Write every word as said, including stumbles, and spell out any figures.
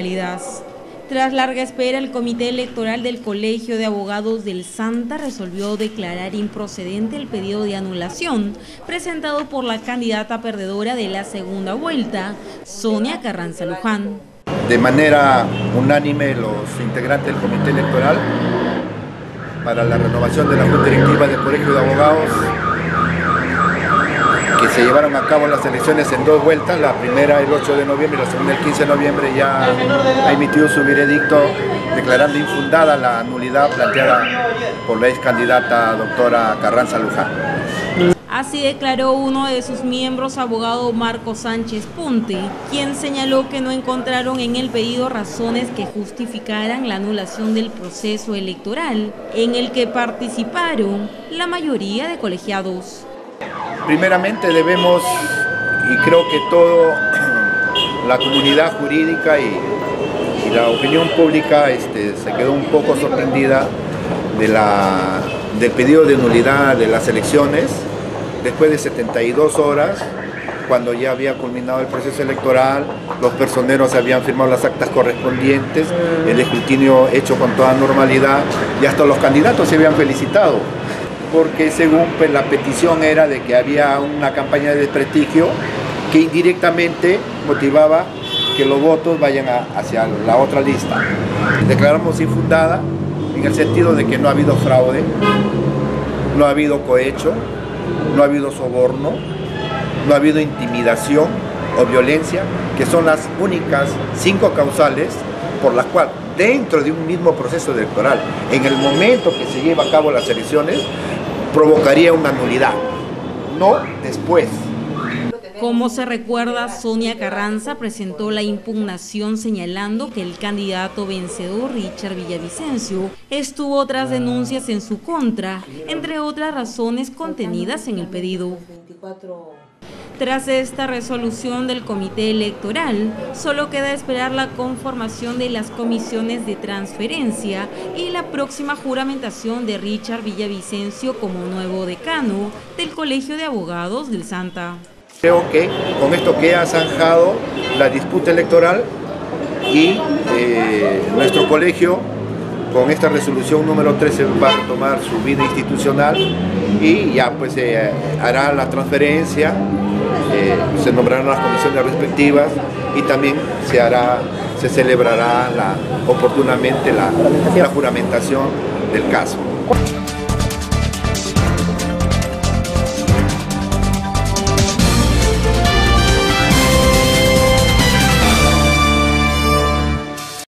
inválidas. Tras larga espera, el Comité Electoral del Colegio de Abogados del Santa resolvió declarar improcedente el pedido de anulación presentado por la candidata perdedora de la segunda vuelta, Sonia Carranza Luján. De manera unánime, los integrantes del Comité Electoral para la renovación de la Junta Directiva del Colegio de Abogados, que se llevaron a cabo las elecciones en dos vueltas, la primera el ocho de noviembre y la segunda el quince de noviembre, ya ha emitido su veredicto declarando infundada la nulidad planteada por la ex candidata doctora Carranza Luján. Así declaró uno de sus miembros, abogado Marco Sánchez Ponte, quien señaló que no encontraron en el pedido razones que justificaran la anulación del proceso electoral en el que participaron la mayoría de colegiados. Primeramente debemos, y creo que toda la comunidad jurídica y, y la opinión pública este, se quedó un poco sorprendida de la, del pedido de nulidad de las elecciones después de setenta y dos horas, cuando ya había culminado el proceso electoral, los personeros habían firmado las actas correspondientes, el escrutinio hecho con toda normalidad y hasta los candidatos se habían felicitado, porque según pues, la petición era de que había una campaña de desprestigio que indirectamente motivaba que los votos vayan a, hacia la otra lista. Declaramos infundada en el sentido de que no ha habido fraude, no ha habido cohecho, no ha habido soborno, no ha habido intimidación o violencia, que son las únicas cinco causales por las cuales dentro de un mismo proceso electoral, en el momento que se lleva a cabo las elecciones, provocaría una nulidad, no después. Como se recuerda, Sonia Carranza presentó la impugnación señalando que el candidato vencedor, Richard Villavicencio, estuvo tras denuncias en su contra, entre otras razones contenidas en el pedido. Tras esta resolución del Comité Electoral, solo queda esperar la conformación de las comisiones de transferencia y la próxima juramentación de Richard Villavicencio como nuevo decano del Colegio de Abogados del Santa. Creo que con esto queda zanjado la disputa electoral y eh, nuestro colegio con esta resolución número trece va a tomar su vida institucional y ya pues eh, hará la transferencia, eh, se nombrarán las comisiones respectivas y también se hará, se celebrará la, oportunamente la, la juramentación del caso.